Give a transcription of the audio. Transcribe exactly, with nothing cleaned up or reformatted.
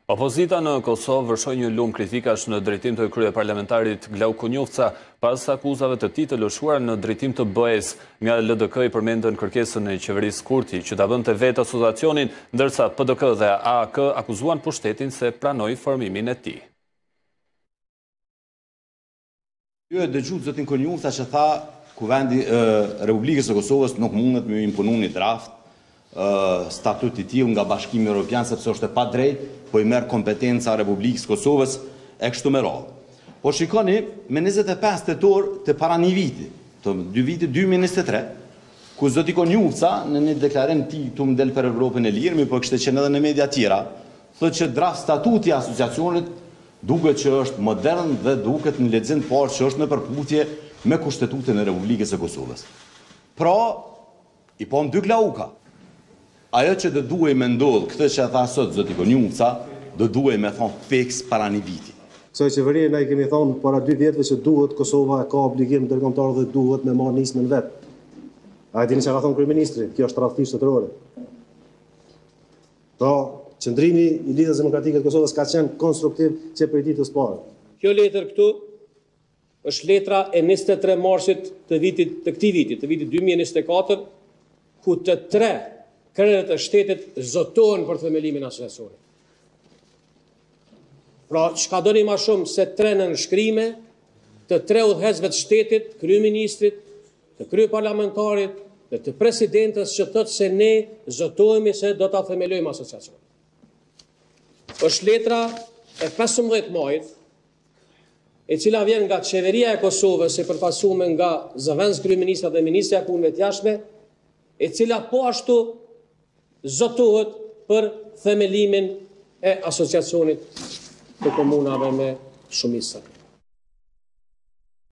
Opozita në Kosovë vërshoi një lumë kritikash në drejtim të kryeparlamentarit Glau Konjufca pas akuzave të tij të lëshuara në drejtim të B E-s. Nga L D K i përmendën kërkesën e qeverisë Kurti që ta bënte vetë asociacionin, ndërsa P D K dhe A A K akuzuan pushtetin se pranoi formimin e tij. Ju e dëgjuat zotin Konjufca që tha Kuvendi e Republikës së Kosovës nuk mundet me imponu një draft statuti tij nga Bashkimi Evropian sepse është e padrejtë, po i merr kompetenca Republikës Kosovës e kështu me radhë. Po shikoni, me njëzet e pesë tetor të para një viti, të dy viti dy mijë e njëzet e tre, ku zoti Konjufca në një deklarim ti të më del për Evropën e lirë, mi po kështë qenë edhe në media tjera, thotë që draft statuti asociacionit duket që është modern dhe duket në lexim të parë që është në përputhje me Kushtetutën e Republikës së Kosovës. Pra, i po në dy klauka. Ajo që do duhej me ndodhë, këtë që tha sot zoti Konjufca, do duhej me thonë fiks para një viti. Kësaj qeverie ne i kemi thonë para dy vjetëve që duhet Kosova ka obligim ndërkombëtar dhe duhet me marrë nismën vetë. A e dini çka ka thonë kryeministri? Kjo është tradhti shtetërore. Pra, qëndrimi i Lidhjes Demokratike të Kosovës ka qenë konstruktiv që prej ditës parë. Kjo letër këtu është letra e njëzet e tre marsit të vitit të këtij viti, të vitit dy mijë e njëzet e katër, ku të tre krerët e shtetit zotohen për themelimin e asociacionit. Pra, çka doni më shumë se tre nënshkrime të tre udhëheqësve të shtetit, kryeministrit, të kryeparlamentarit dhe të presidentës që thotë se ne zotohemi se do ta themelojmë asociacionin. Është letra e pesëmbëdhjetë majit, e cila vjen nga qeveria e Kosovës e përfaqësuar nga zëvendës kryeministra dhe ministra e punëve të jashtme, e cila po ashtu zotohet për themelimin e asociacionit të komunave me shumicë.